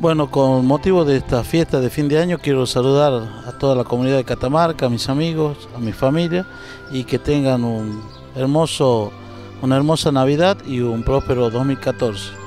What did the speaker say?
Bueno, con motivo de esta fiesta de fin de año quiero saludar a toda la comunidad de Catamarca, a mis amigos, a mi familia y que tengan una hermosa Navidad y un próspero 2014.